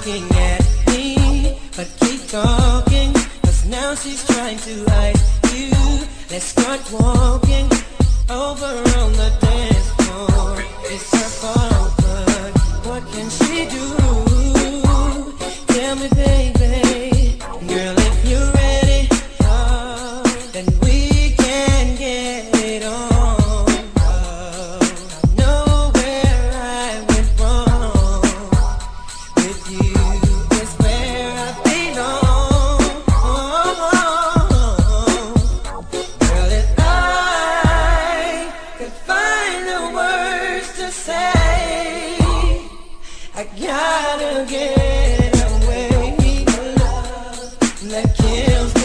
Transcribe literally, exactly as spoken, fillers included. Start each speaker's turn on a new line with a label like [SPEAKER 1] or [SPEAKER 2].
[SPEAKER 1] looking at me, but keep talking, cause now she's trying to hide you. Let's start walking over on the dance floor. It's her fault, but what can she do? Tell me, baby, girl, if you're ready, oh, then we can get it on. Oh, I know where I went wrong. With you is where I belong. Girl, if I could find the words to say, I gotta get away. Love that kills